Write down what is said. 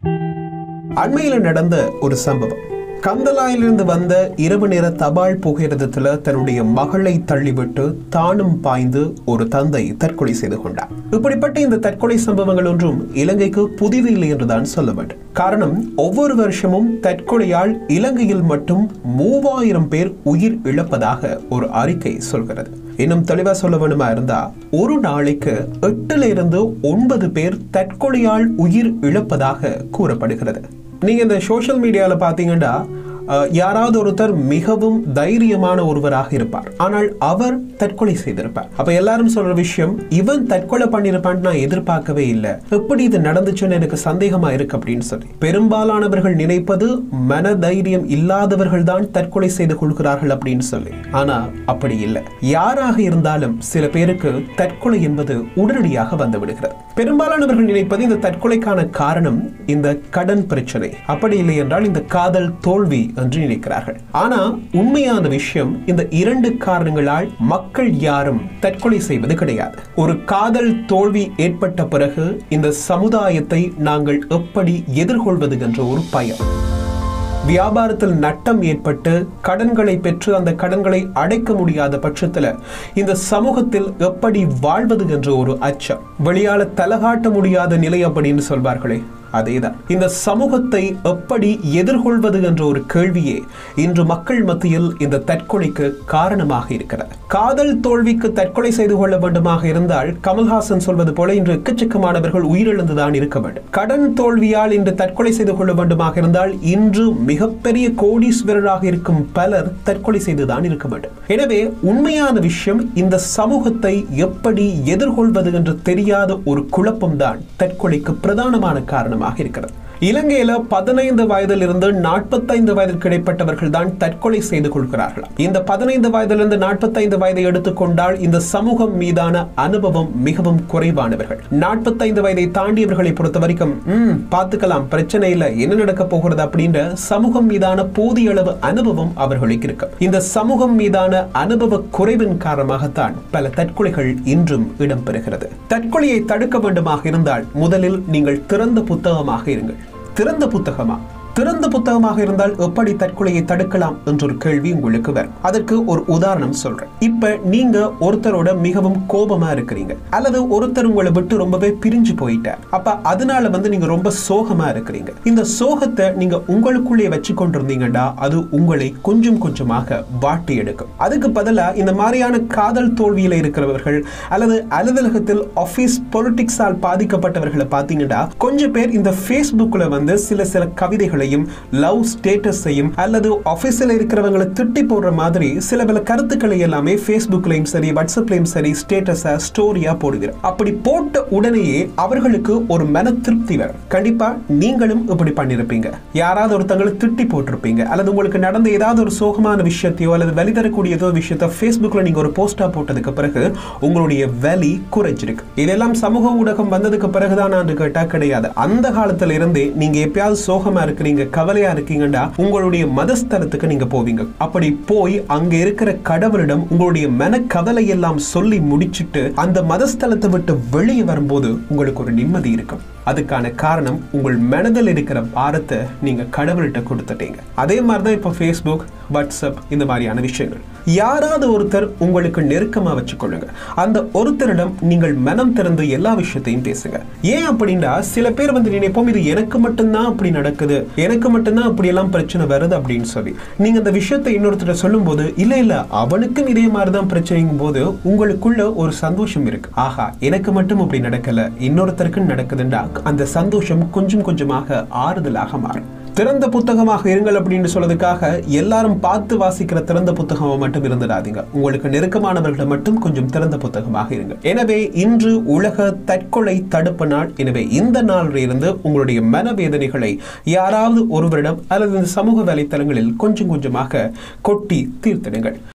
அண்மையில் நடந்த ஒரு சம்பவம். கந்தலாயிலிருந்து வந்த இரவு நேர தபால் புகையிரதத்தில் தன்னுடைய மகளை தள்ளிவிட்டு தானும் பாய்ந்து ஒரு தந்தை தற்கொலை செய்து கொண்டார். இப்படிப்பட்ட இந்த தற்கொலை சம்பவங்கள் ஒன்றும் இலங்கைக்கு புதிது இல்லை என்றுதான் சொல்ல வேண்டும். காரணம், ஒவ்வொரு வருஷமும் தற்கொலையால் இலங்கையில் மட்டும் 3000 பேர் உயிர் இழப்பதாக ஒரு அறிக்கை சொல்கிறது. இன்னும் தெளிவா சொல்ல வேண்டுமா இருந்தா, ஒரு நாளைக்கு 8 இருந்து 9 பேர் தற்கொலையால் உயிர் இழப்பதாக கூறப்படுகிறது. நீங்க இந்த சோசியல் மீடியால பாத்தீங்கன்னா யாராவது ஒருத்தர் மிகவும் தைரியமான ஒருவராக இருப்பார், ஆனால் அவர் தற்கொலை செய்திருப்பார். அப்ப எல்லாரும் சொல்ற விஷயம், இவன் தற்கொலை பண்ணிருப்பான்னு நான் எதிர்பார்க்கவே இல்லை, எப்படி இது நடந்துச்சுன்னு எனக்கு சந்தேகமா இருக்கு அப்படின்னு சொல்லி. பெரும்பாலானவர்கள் நினைப்பது மன தைரியம் இல்லாதவர்கள் தான் தற்கொலை செய்து கொள்கிறார்கள் அப்படின்னு சொல்லி. ஆனா அப்படி இல்லை. யாராக இருந்தாலும் சில பேருக்கு தற்கொலை என்பது உடனடியாக வந்து விடுகிறது. பெரும்பாலானவர்கள் நினைப்பது இந்த தற்கொலைக்கான காரணம் இந்த கடன் பிரச்சனை, அப்படி இல்லை என்றால் இந்த காதல் தோல்வி என்று நினைக்கிறார்கள். ஆனா உண்மையான விஷயம், இந்த 2 காரணங்களால் மக்கள் யாரும் தற்கொலை செய்வது கிடையாது. ஒரு காதல் தோல்வி ஏற்பட்ட பிறகு இந்த சமுதாயத்தை நாங்கள் எப்படி எதிர்கொள்வது என்ற ஒரு பயம், வியாபாரத்தில் நட்டம் ஏற்பட்டு கடன்களை பெற்று அந்த கடன்களை அடைக்க முடியாத பட்சத்தில் இந்த சமூகத்தில் எப்படி வாழ்வது என்ற ஒரு அச்சம், வெளியால தலகாட்ட முடியாத நிலை அப்படின்னு சொல்வார்களே, அதேதான். இந்த சமூகத்தை எப்படி எதிர்கொள்வது என்ற ஒரு கேள்வியே இன்று மக்கள் மத்தியில் இந்த தற்கொலைக்கு காரணமாக இருக்கிறது. காதல் தோல்விக்கு தற்கொலை செய்து கொள்ள வேண்டுமாக இருந்தால் கமல்ஹாசன் சொல்வது போல இன்று எக்கச்சக்கமானவர்கள் உயிரிழந்துதான் இருக்க வேண்டும். கடன் தோல்வியால் இன்று தற்கொலை செய்து கொள்ள வேண்டுமாக இருந்தால் இன்று மிகப்பெரிய கோடீஸ்வரராக இருக்கும் பலர் தற்கொலை செய்துதான் இருக்க வேண்டும். எனவே உண்மையான விஷயம், இந்த சமூகத்தை எப்படி எதிர்கொள்வது என்று தெரியாத ஒரு குழப்பம்தான் தற்கொலைக்கு பிரதானமான காரணம் இருக்கிறது. இலங்கையில 15 வயதிலிருந்து 45 வயதிற்கு இடைப்பட்டவர்கள் தான் தற்கொலை செய்து கொள்கிறார்கள். இந்த 15 வயதிலிருந்து 45 வயதை எடுத்துக்கொண்டால் இந்த சமூகம் மீதான அனுபவம் மிகவும் குறைவானவர்கள். 45 வயதை தாண்டியவர்களை பொறுத்த வரைக்கும் பார்த்துக்கலாம், பிரச்சனை இல்லை, என்ன நடக்க போகிறது அப்படின்ற சமூகம் மீதான போதிய அளவு அனுபவம் அவர்களுக்கு இருக்கு. இந்த சமூகம் மீதான அனுபவ குறைவின் காரணமாகத்தான் பல தற்கொலைகள் இன்றும் இடம்பெறுகிறது. தற்கொலையை தடுக்க வேண்டுமாக இருந்தால் முதலில் நீங்கள் திறந்த புத்தகமாக இருங்கள். திறந்த புத்தகமா? திறந்த புத்தகமாக இருந்தால் எப்படி தற்கொலையை தடுக்கலாம் என்ற ஒரு கேள்வி உங்களுக்கு வரும். அதற்கு ஒரு உதாரணம் சொல்றேன். இப்ப நீங்க ஒருத்தரோட மிகவும் கோபமா இருக்கிறீங்க, அல்லது ஒருத்தர் உங்களை விட்டு ரொம்பவே பிரிஞ்சு போயிட்டார். அப்ப அதனால நீங்க ரொம்ப சோகமா இருக்கிறீங்க. இந்த சோகத்தை நீங்க உங்களுக்குள்ளே வச்சு கொண்டிருந்தீங்கன்னா அது உங்களை கொஞ்சம் கொஞ்சமாக வாட்டி எடுக்கும். அதுக்கு பதிலா இந்த மாதிரியான காதல் தோல்வியில இருக்கிறவர்கள் அல்லது அலுவலகத்தில் ஆபீஸ் பொலிட்டிக்ஸால் பாதிக்கப்பட்டவர்களை பார்த்தீங்கன்னா கொஞ்சம் பேர் இந்த Facebookல சில கவிதைகளை, லவ் ஸ்டேட்டஸையும் அல்லது ஆபீஸில் இருக்கிறவங்களை திட்டி போடுற மாதிரி சில பல கருத்துக்களை எல்லாமே Facebookலயும் சரி வாட்ஸ்அப்லயும் சரி ஸ்டேட்டஸா ஸ்டோரியா போடுகிறார். அப்படி போட்ட உடனேயே அவர்களுக்கு ஒரு மன திருப்தி வரும். கண்டிப்பா நீங்களும் இப்படி பண்ணிருப்பீங்க. யாராவது ஒருத்தங்களை திட்டி போட்டிருப்பீங்க, அல்லது உங்களுக்கு நடந்த ஏதாவது ஒரு சோகமான விஷயத்தையோ அல்லது வலி தரக்கூடிய ஏதோ விஷயத்த Facebookல நீங்க ஒரு போஸ்டா போட்டதுக்கு பிறகு உங்களுடைய வலி குறைஞ்சிருக்கு. இதெல்லாம் சமூக ஊடகம் வந்ததுக்கு பிறகுதான் நான் கேட்டா கிடையாது. அந்த காலத்துல இருந்தே நீங்க எப்பயாவது சோகமா இருக்கிறீங்க, கவலையா இருக்கீங்கன்னா உங்களுடைய மதஸ்தலத்துக்கு நீங்க போவீங்க. அப்படி போய் அங்க இருக்கிற கடவுளிடம் உங்களுடைய மன கவலை எல்லாம் சொல்லி முடிச்சிட்டு அந்த மதஸ்தலத்தை விட்டு வெளியே வரும்போது உங்களுக்கு ஒரு நிம்மதி இருக்கும். அதுக்கான காரணம், உங்கள் மனதில் இருக்கிற பாரத்தை நீங்க கடவுள்கிட்ட கொடுத்துட்டீங்க. அதே மாதிரிதான் இப்ப Facebook, வாட்ஸ்அப் இந்த மாதிரியான விஷயங்கள். யாராவது ஒருத்தர் உங்களுக்கு நெருக்கமா வச்சுக்கொள்ளுங்க. அந்த ஒருத்தரிடம் நீங்கள் மனம் திறந்து எல்லா விஷயத்தையும் பேசுங்க. ஏன் அப்படின்னா சில பேர் நினைப்போம், இது எனக்கு மட்டும்தான் அப்படி நடக்குது, எனக்கு மட்டும்தான் அப்படி எல்லாம் பிரச்சனை வருது அப்படின்னு சொல்லி. நீங்க அந்த விஷயத்தை இன்னொருத்தர் சொல்லும் போது இல்ல அவனுக்கும் இதே மாதிரிதான் பிரச்சனைங்கும் போது உங்களுக்குள்ள ஒரு சந்தோஷம் இருக்கு. ஆஹா, எனக்கு மட்டும் அப்படி நடக்கல, இன்னொருத்தருக்கு நடக்குதுண்டா அந்த சந்தோஷம் கொஞ்சம் கொஞ்சமாக ஆறுதலாக மாறும். திறந்த புத்தகமாக இருங்கள் அப்படின்னு சொல்றதுக்காக எல்லாரும் பார்த்து வாசிக்கிற திறந்த புத்தகமாக மட்டும் இருந்துடாதீங்க. உங்களுக்கு நெருக்கமானவர்களை மட்டும் கொஞ்சம் திறந்த புத்தகமாக இருங்க. எனவே இன்று உலக தற்கொலை தடுப்பு நாள். எனவே இந்த நாளில் இருந்து உங்களுடைய மனவேதனைகளை யாராவது ஒருவரிடம் அல்லது சமூக வலைத்தளங்களில் கொஞ்சம் கொஞ்சமாக கொட்டி தீர்த்திடுங்கள்.